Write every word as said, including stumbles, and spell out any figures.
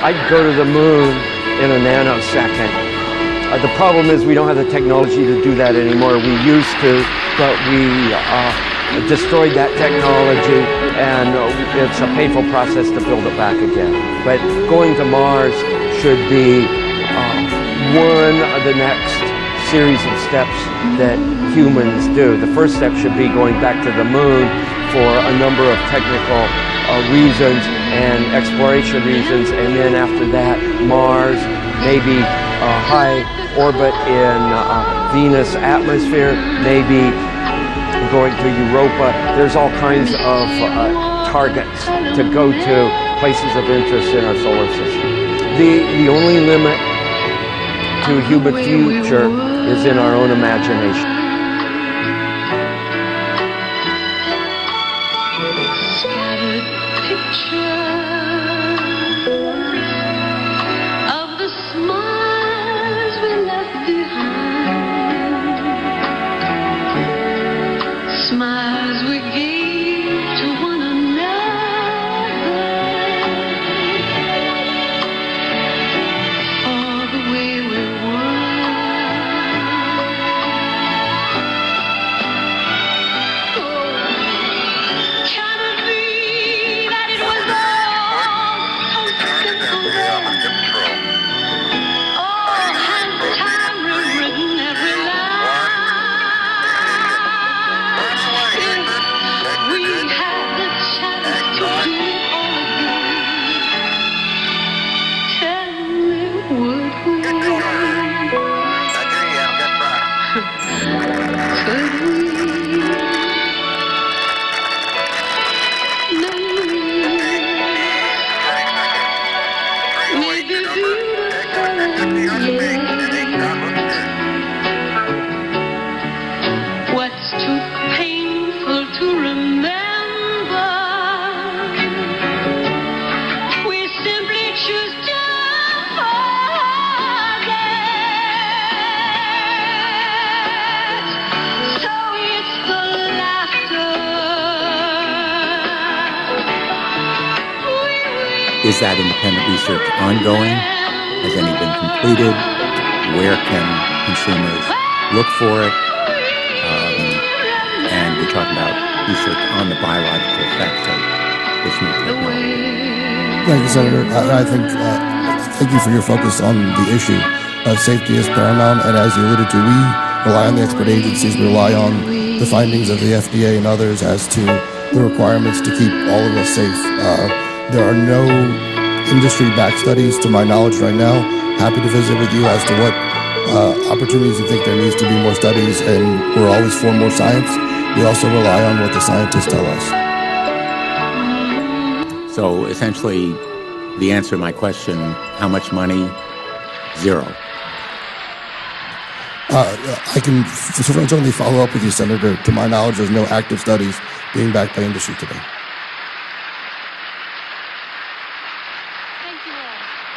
I'd go to the moon in a nanosecond. Uh, the problem is we don't have the technology to do that anymore. We used to, but we uh, destroyed that technology, and it's a painful process to build it back again. But going to Mars should be uh, one of the next series of steps that humans do. The first step should be going back to the moon for a number of technical uh, reasons and exploration reasons, and then after that, Mars, maybe a high orbit in uh, Venus atmosphere, maybe going to Europa. There's all kinds of uh, targets to go to, places of interest in our solar system. The, the only limit to human future is in our own imagination. Scattered pictures of the smiles we left behind, smiles we gave to one another, for the way we were. What's too painful to remember, we simply choose to forget. So it's the laughter. Is that independent research ongoing? Has any been completed? Where can consumers look for it? Um, and we're talking about research on the biological effects of this new technology. Thank you, Senator. I, I think, uh, thank you for your focus on the issue. Uh, safety is paramount, and as you alluded to, we rely on the expert agencies, we rely on the findings of the F D A and others as to the requirements to keep all of us safe. Uh, there are no industry-backed studies, to my knowledge right now. Happy to visit with you as to what uh, opportunities you think there needs to be more studies, and we're always for more science. We also rely on what the scientists tell us. So essentially, the answer to my question, how much money? Zero. Uh, I can certainly follow up with you, Senator. To my knowledge, there's no active studies being backed by industry today. Thank you all.